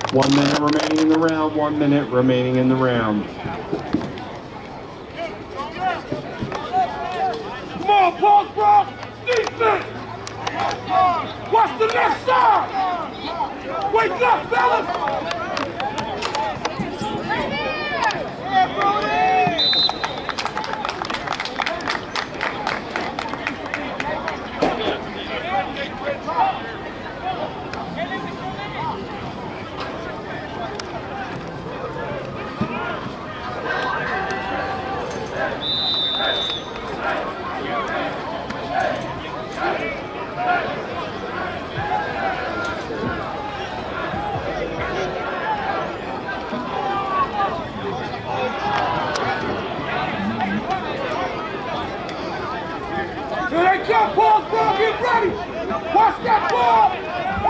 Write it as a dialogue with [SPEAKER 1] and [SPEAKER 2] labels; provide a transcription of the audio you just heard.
[SPEAKER 1] 1 minute remaining in the round, 1 minute remaining in the round.
[SPEAKER 2] Come on, pause, bro! Defense! Watch the left side! Wake up, fellas! Yeah, Brody! Here they come, Paul, bro, get ready! Watch that ball!